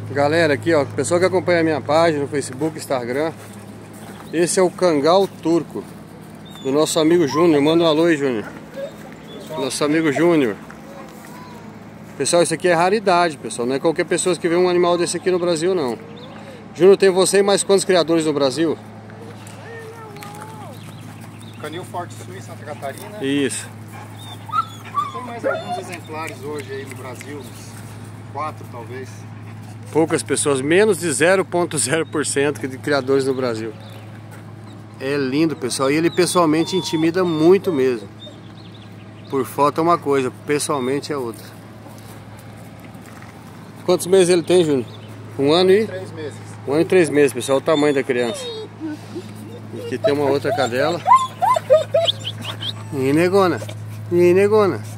Galera, aqui ó, pessoal que acompanha a minha página no Facebook, Instagram, esse é o cangal turco do nosso amigo Júnior. Manda um alô aí, Júnior. Nosso amigo Júnior. Pessoal, isso aqui é raridade, pessoal. Não é qualquer pessoa que vê um animal desse aqui no Brasil, não. Júnior, tem você e mais quantos criadores no Brasil? Canil Forte Sul, Santa Catarina. Isso. Tem mais alguns exemplares hoje aí no Brasil, uns 4 talvez. Poucas pessoas, menos de 0,0% de criadores no Brasil. É lindo, pessoal. E ele pessoalmente intimida muito mesmo. Por foto é uma coisa, pessoalmente é outra. Quantos meses ele tem, Júnior? 1 ano e... 3 meses. 1 ano e 3 meses, pessoal. O tamanho da criança. Aqui tem uma outra cadela. E negona.